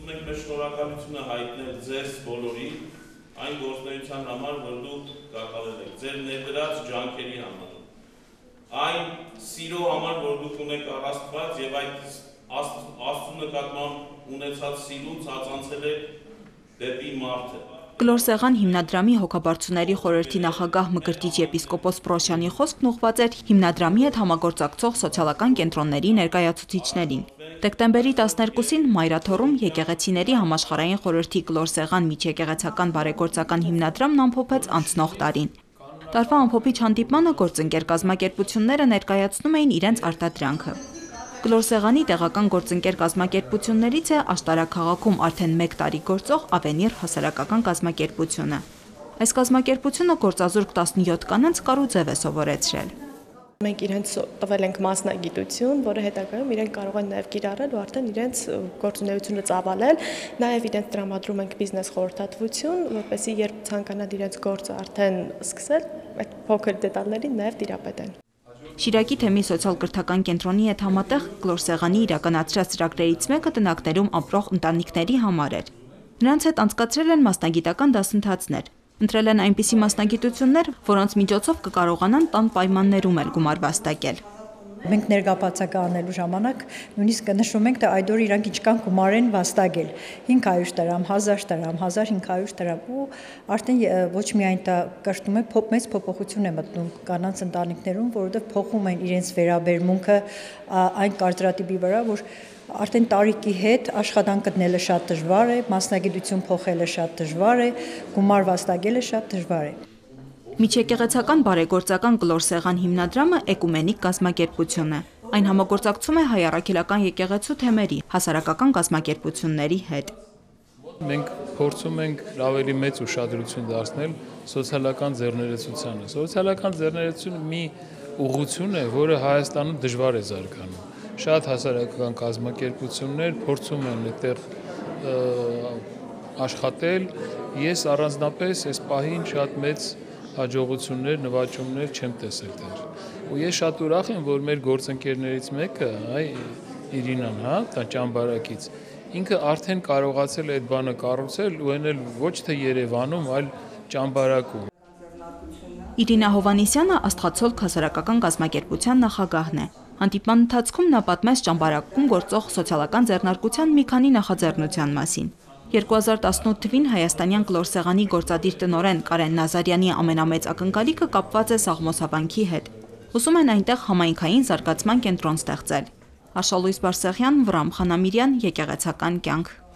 Ունենք մեր շնորհակալությունը հայտնել ձեզ բոլորի այն գործունեության համար, որ դուք կատարել եք, ձեր ներդրած ջանքերի համար, այն սիրո համար, որ դուք ունեք Աստված եւ այդ Աստծո նկատմամբ ունեցած սիրուն ցածանցել եք դեպի մարդը։ Կլոր Սեղան հիմնադրամի հոգաբարձուների խորհրդի նախագահ Մկրտիչ եպիսկոպոս Պրոշյանի խոսքն ուղղված էր հիմնադրամի հետ համագործակցող սոցիալական կենտրոնների ներկայացուցիչներին։ Դեկտեմբերի 12-ին Մայրաթոռում եկեղեցիների համաշխարհային խորհրդի Կլոր Սեղան միջեկեղեցական բարեգործական հիմնադրամն ամփոփեց անցնող տարին։ Տարվա ամփոփիչ հանդիպմանը գործընկեր կազմակերպությունները ներկայացնում էին իրենց արտադրանքը։ Կլոր Սեղանի տեղական գործընկեր կազմակերպություններից է Աշտարակքաղաքում արդեն 1 տարի գործող Ավենիր հասարակական կազմակերպությունը։ Այս կազմակերպությունը գործազուրկ 17 կանանց կառուցև է սովորեցրել։ Մենք իրենց տվել ենք մասնագիտություն, որը հետագայում իրենք կարող են նաև կիրառել ու արդեն իրենց գործունեությունը ծավալել, նաև իրենց տրամադրում ենք բիզնես խորհրդատվություն, որպեսզի երբ ցանկանան իրենց գործը արդեն սկսել, այդ փոքր դետալներին նաև տիրապետեն։ Շիրակի թեմի սոցիալ-կրթական կենտրոնի հետ համատեղ Կլոր Սեղանի իրականացրած ծրագրերից մեկը տնակներում ապրող ընտանիքների համար էր։ Նրանց հետ անցկացրել են մասնագիտական դասընթացներ, ընտրել են այնպիսի մասնագիտություններ, որոնց միջոցով կկարողանան տան պայմաններում էլ գումար վաստակել։ Մենք ներգաղթացակա անելու ժամանակ նույնիսկ նշում ենք, թե այդ օր իրանք ինչքան գումար են վաստակել 500 դրամ, 1000 դրամ, 1500 դրամ ու արդեն ոչ միայն դա կրթում է, մեծ փոփոխություն է մտնում կանանց ընտանիքներում, որովհետև փոխում են իրենց վերաբերմունքը այն կարծրատիպի վրա, որ արդեն տարիքի հետ աշխատանք գտնելը շատ դժվար է, մասնագիտություն փոխելը շատ դժվար է, գումար վաստակելը շատ դժվար է։ Միջեկեղեցական բարեգործական Կլոր Սեղան հիմնադրամը էկումենիկ կազմակերպություն է։ Այն համագործակցում է Հայ առաքելական եկեղեցու թեմերի հասարակական կազմակերպությունների հետ։ Մենք փորձում ենք ավելի մեծ ուշադրություն դարձնել սոցիալական ձեռներեցությանը։ Սոցիալական ձեռներեցությունը մի ուղղություն է, որը Հայաստանում դժվար է զարգանում։ Շատ հասարակական կազմակերպություններ փորձում են այդտեղ աշխատել։ Ես առանձնապես այս պահին շատ մեծ հաջողություններ, նվաճումներ չեմ տեսել դեռ։ Ու ես շատ ուրախ եմ, որ մեր գործընկերներից մեկը, Իրինան, դա Ճամբարակից, ինքը արդեն կարողացել է այդ բանը կառուցել ու այն էլ ոչ թե Երևանում, այլ Ճամբարակում։ Իրինա Հովանեսյանը Աստղացոլք հասարակական կազմակերպության նախագահն է։ Հանդիպման ընթացքում նա պատմեց Ճամբարակում գործող սոցիալական ձեռնարկության մի քանի նախաձեռնության մասին։ 2018 թվին հայաստանյան Կլոր Սեղանի գործադիր տնօրեն Կարեն Նազարյանի ամենամեծ ակնկալիքը կապված է Սաղմոսավանքի հետ։ Ուսում են այնտեղ համայնքային զարգացման կենտրոն ստեղծել։ Արշալույս Բարսեղյան, Վրամ Խանամիրյան, Եկեղեցական կյանք։